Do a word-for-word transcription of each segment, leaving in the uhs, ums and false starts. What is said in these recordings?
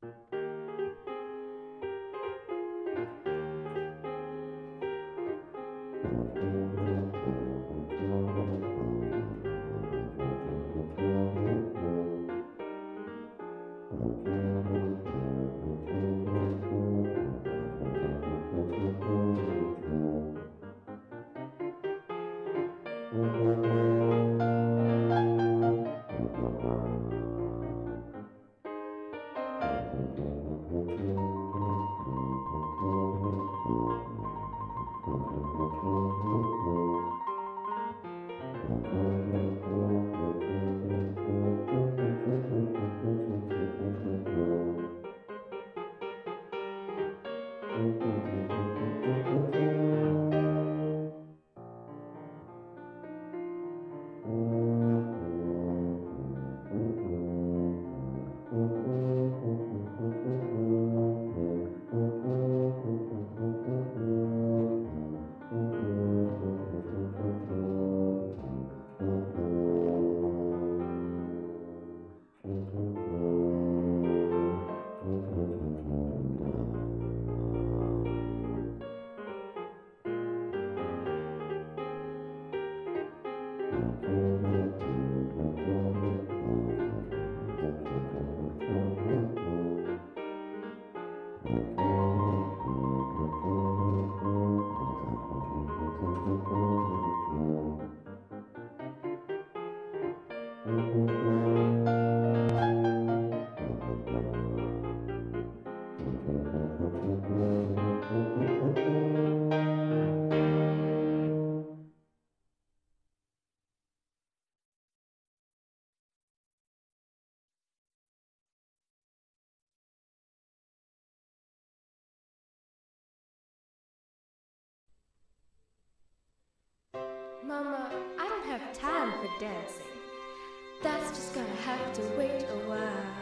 Mama, I don't have time for dancing. That's just gonna have to wait a while.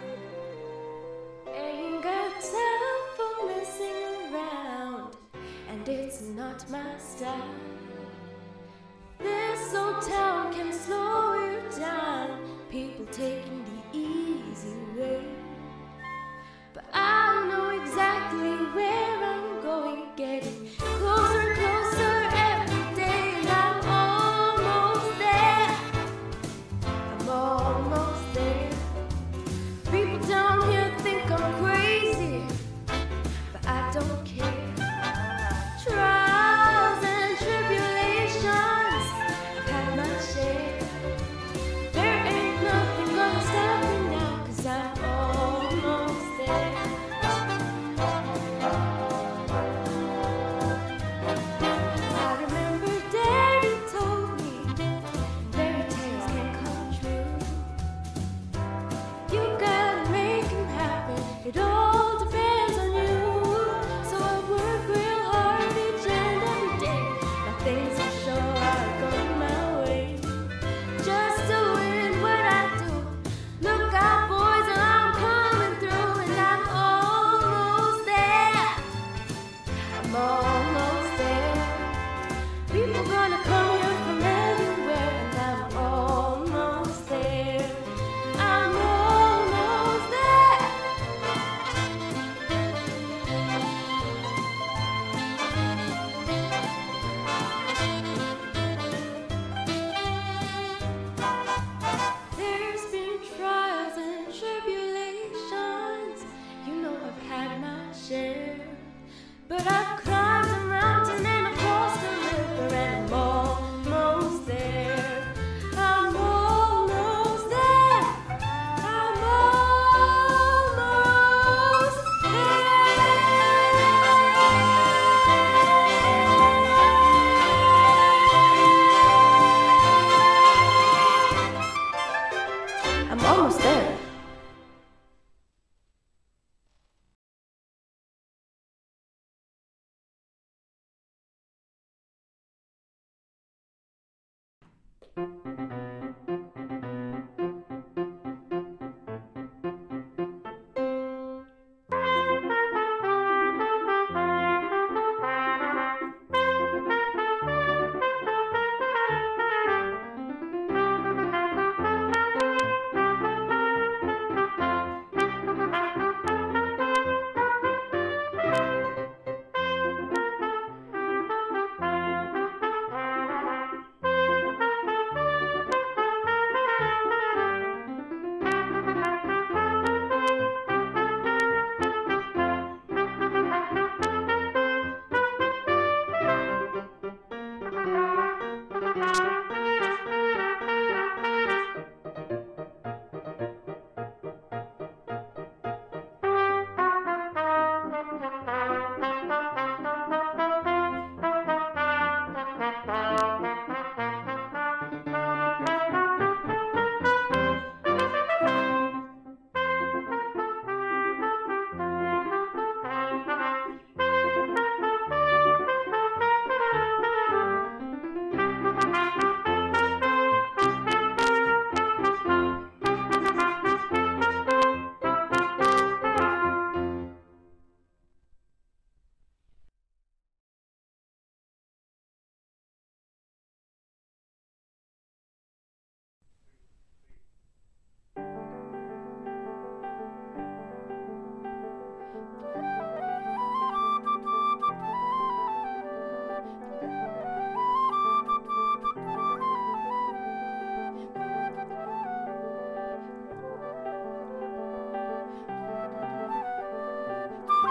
Ain't got time for messing around, and it's not my style. This old town can slow you down, people taking the easy way. But I know exactly where I'm going, getting closer and closer every day, and I'm almost there. I'm almost there. People down here think I'm crazy, but I don't care. Trials and tribulations, I've had my share. There ain't nothing gonna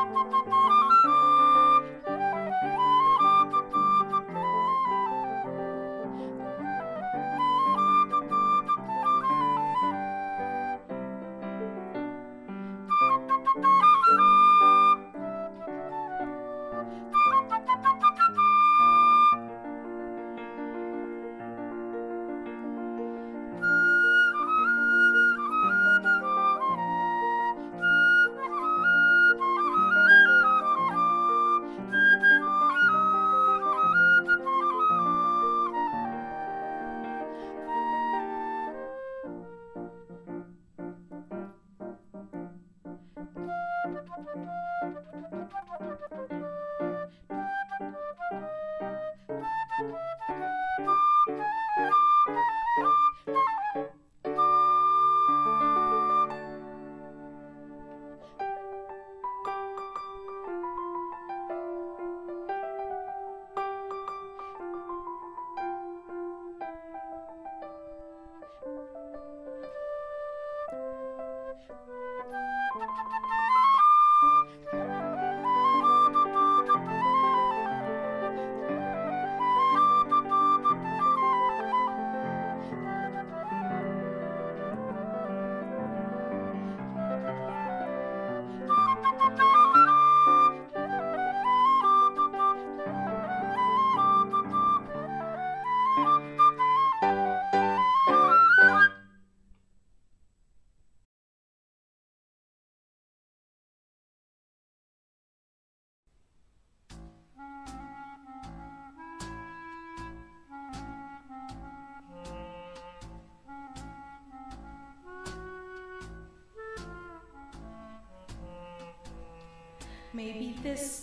Maybe this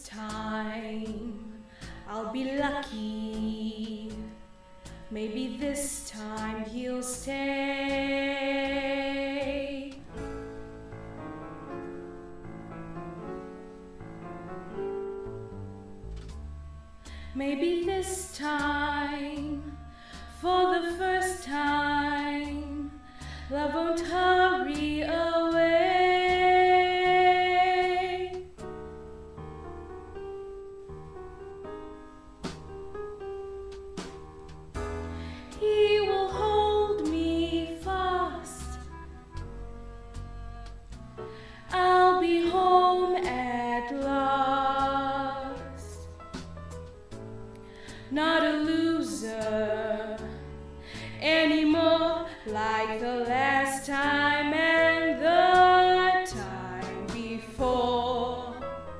time I'll be lucky. Maybe this time he'll stay. Maybe this time, for the first time, love won't hurry away. He will hold me fast. I'll be home at last. Not a loser anymore, like the last time and the time before.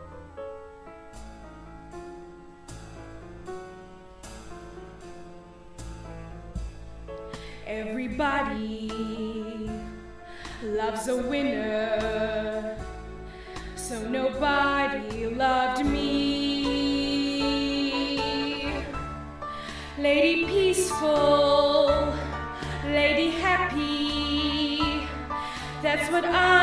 Everybody loves a winner, so nobody loved me. Lady peaceful, lady happy, that's what I